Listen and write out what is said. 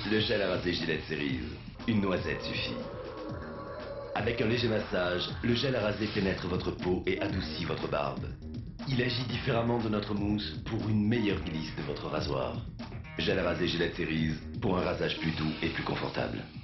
Voici le gel à raser Gillette Series. Une noisette suffit. Avec un léger massage, le gel à raser pénètre votre peau et adoucit votre barbe. Il agit différemment de notre mousse pour une meilleure glisse de votre rasoir. Gel à raser Gillette Series pour un rasage plus doux et plus confortable.